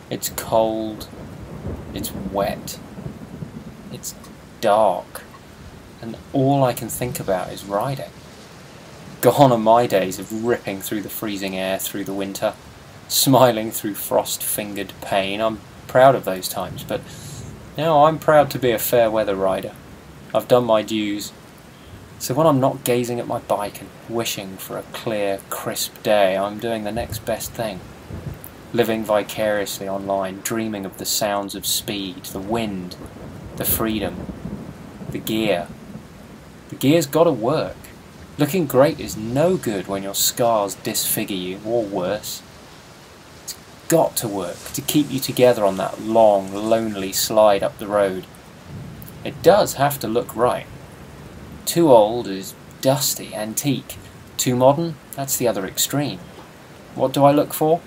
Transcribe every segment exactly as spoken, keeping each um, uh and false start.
It's cold, it's wet, it's dark, and all I can think about is riding. Gone are my days of ripping through the freezing air through the winter, smiling through frost-fingered pain. I'm proud of those times, but now I'm proud to be a fair weather rider. I've done my dues. So when I'm not gazing at my bike and wishing for a clear, crisp day, I'm doing the next best thing. Living vicariously online, dreaming of the sounds of speed, the wind, the freedom, the gear. The gear's gotta work. Looking great is no good when your scars disfigure you, or worse. It's got to work to keep you together on that long, lonely slide up the road. It does have to look right. Too old is dusty, antique. Too modern? That's the other extreme. What do I look for?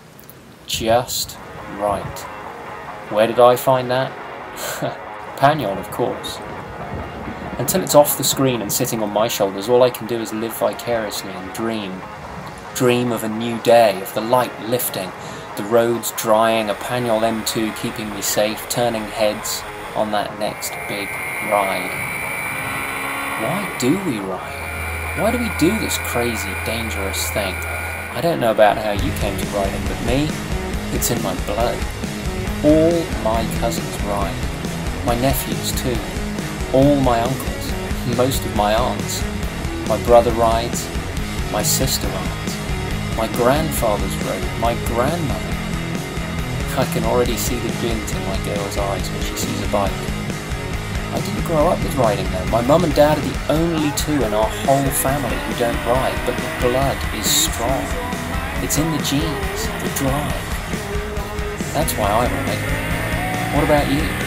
Just right. Where did I find that? Pagnol, of course. Until it's off the screen and sitting on my shoulders, all I can do is live vicariously and dream. Dream of a new day, of the light lifting, the roads drying, a Pagnol M two keeping me safe, turning heads on that next big ride. Why do we ride? Why do we do this crazy, dangerous thing? I don't know about how you came to riding, but me, it's in my blood. All my cousins ride. My nephews too. All my uncles. Most of my aunts. My brother rides. My sister rides. My grandfather's rode. My grandmother. I can already see the glint in my girl's eyes when she sees a bike. I didn't grow up with riding though. My mum and dad are the only two in our whole family who don't ride, but the blood is strong. It's in the genes, the drive. That's why I ride. What about you?